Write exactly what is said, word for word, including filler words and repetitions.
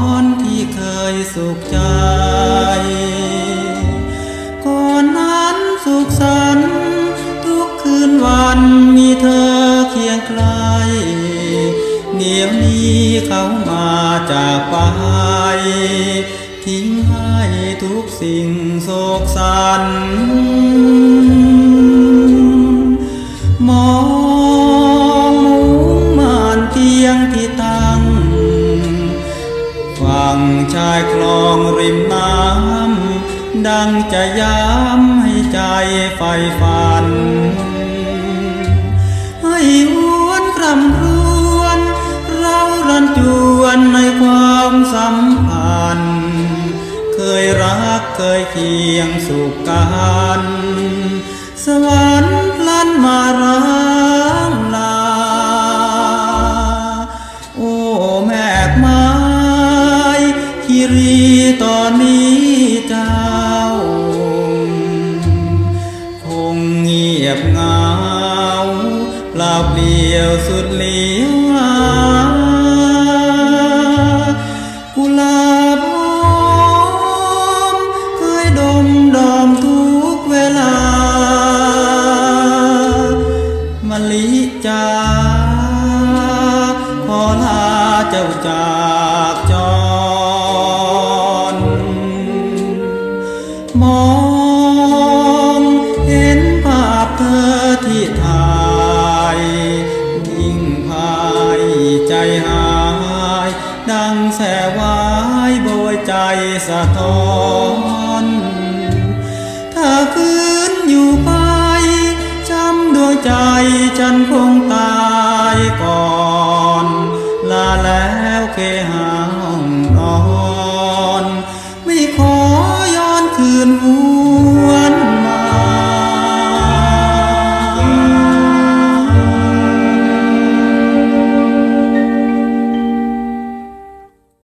อนที่เคยสุขใจก่อนนั้นสุขสันต์ทุกคืนวันมีเธอเคียงใกล้เดี๋ยวนี้เขามาจากไปทิ้งให้ทุกสิ่งโศกสันมองมุมม่านเตียงที่ตั้งฝั่งชายคลองริมน้ำดังจะย้ำให้ใจใฝ่ฝันให้หวนคร่ำครวญเรารันจวนในความสัมพันธ์เคยรักเคยเคียงสุขกันสวรรค์พลันมาร้างลาโอ้แม่กไม้คีรีตอนนี้เจ้าคงเงียบเหงาเปล่าเปลี่ยวสุดเหลียวหากุหลาบหอมเคยดมดอมทุกเวลามะลิจ๋าขอลาเจ้าจากจรมองเห็นภาพเธอที่ถ่ายยิ่งพายใจหายดังแสวายโบยใจสะท้อนถ้าคืนอยู่ไปจำดวงใจฉันคง